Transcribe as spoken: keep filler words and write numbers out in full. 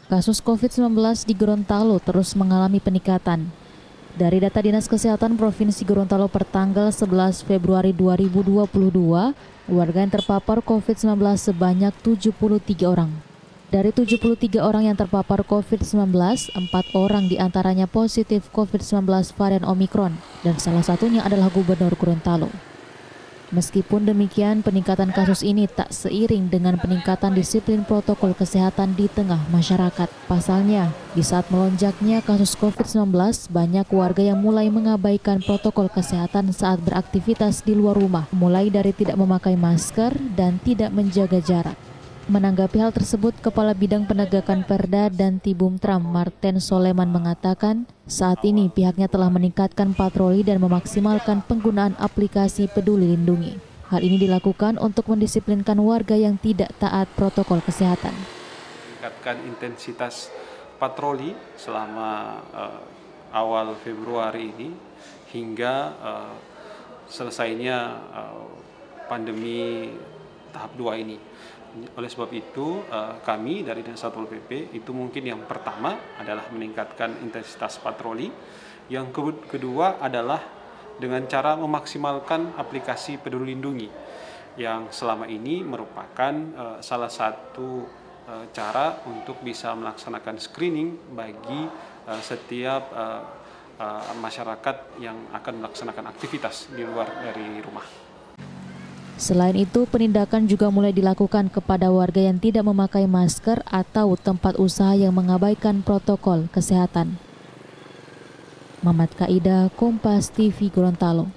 Kasus covid sembilan belas di Gorontalo terus mengalami peningkatan. Dari data Dinas Kesehatan Provinsi Gorontalo per tanggal sebelas Februari dua ribu dua puluh dua, warga yang terpapar covid sembilan belas sebanyak tujuh puluh tiga orang. Dari tujuh puluh tiga orang yang terpapar covid sembilan belas, empat orang diantaranya positif covid sembilan belas varian Omikron, dan salah satunya adalah Gubernur Gorontalo. Meskipun demikian, peningkatan kasus ini tak seiring dengan peningkatan disiplin protokol kesehatan di tengah masyarakat. Pasalnya, di saat melonjaknya kasus covid sembilan belas, banyak warga yang mulai mengabaikan protokol kesehatan saat beraktivitas di luar rumah, mulai dari tidak memakai masker dan tidak menjaga jarak. Menanggapi hal tersebut, Kepala Bidang Penegakan Perda dan Tibumtram Marten Soleman mengatakan, saat ini pihaknya telah meningkatkan patroli dan memaksimalkan penggunaan aplikasi Peduli Lindungi. Hal ini dilakukan untuk mendisiplinkan warga yang tidak taat protokol kesehatan. Meningkatkan intensitas patroli selama uh, awal Februari ini hingga uh, selesainya uh, pandemi tahap dua ini. Oleh sebab itu, kami dari Dinas Satpol P P itu mungkin yang pertama adalah meningkatkan intensitas patroli. Yang kedua adalah dengan cara memaksimalkan aplikasi Peduli Lindungi yang selama ini merupakan salah satu cara untuk bisa melaksanakan screening bagi setiap masyarakat yang akan melaksanakan aktivitas di luar dari rumah. Selain itu, penindakan juga mulai dilakukan kepada warga yang tidak memakai masker atau tempat usaha yang mengabaikan protokol kesehatan. Mamat Kaida, Kompas T V Gorontalo.